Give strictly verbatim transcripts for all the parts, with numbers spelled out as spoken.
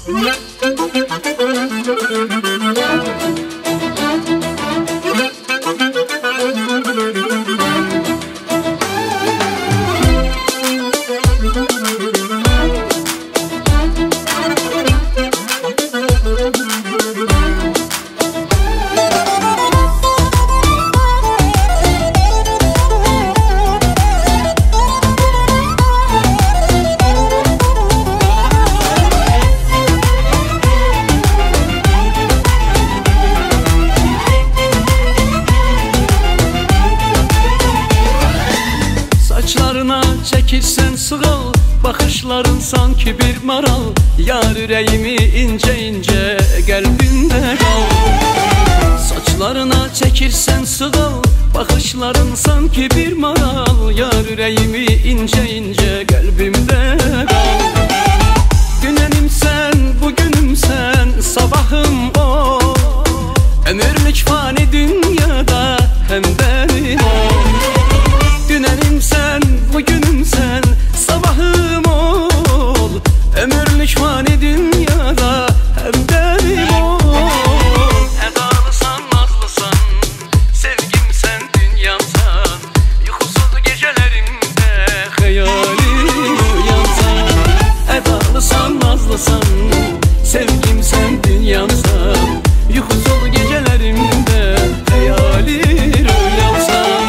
Çekilsen sığal, bakışların sanki bir maral. Yar yüreğimi ince ince kalbimde kal. Saçlarına çekilsen sığal, bakışların sanki bir maral. Yar yüreğimi ince ince kalbimde kal. Dünenім sen, bugünüm sen, sabahım o. Ömürlük fani dünyada hem benim o. Dünenім sen, bugünüm sen, sabahım ol. Ömürlük fani dünyada hem benim ol. Edalısan, nazlısan, sevgim sen, dünyamsan. Yuhusuz gecelerimde hayalim uyansan. Edalısan, nazlısan, sevgim sen, dünyamsan. Yuhusuz gecelerimde hayalim uyansan.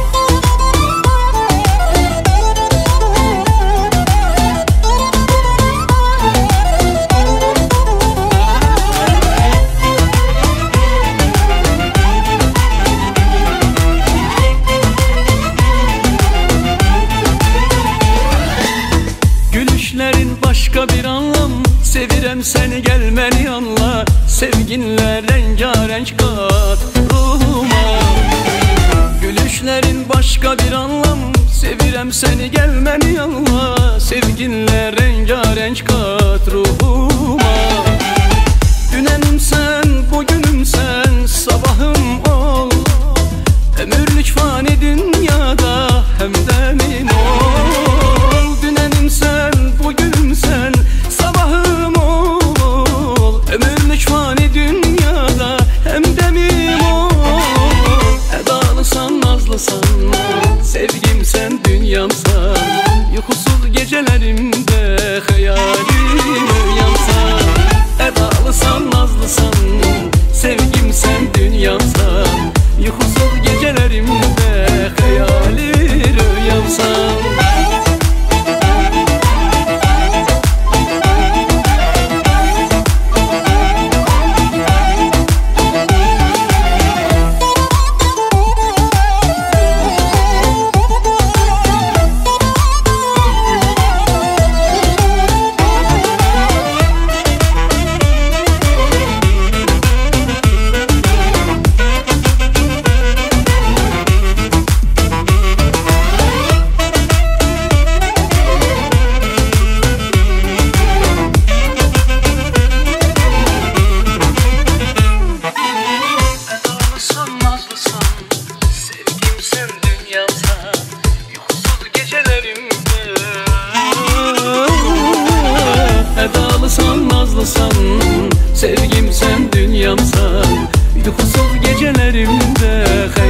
Gülüşlerin başka bir anlam, sevirem seni gelmeni anla. Sevginle rengarenk kat ruhuma. Gülüşlerin başka bir anlam, sevirem seni gelmeni anla. Sevginle rengarenk kat ruhuma. Dünenім sen, bugünüm sen, sabahım ol. Ömürlük fani dünyada hem demin ol. Dünenім sen, bugünüm sen, sabahım ol. Ömürlük fani dünyada hem demin ol. Edalısan, nazlısan, sevgim sen, dünyamsan. Yuhusuz gecelerimde hayalim uyansan. Edalısan, nazlısan, sevgim sen, dünyamsan. Yuhusuz gecelerimde hayalim uyansan. Edalısan, nazlısan, sevgim sen, dünyamsan. Yuhusuz gecelerimde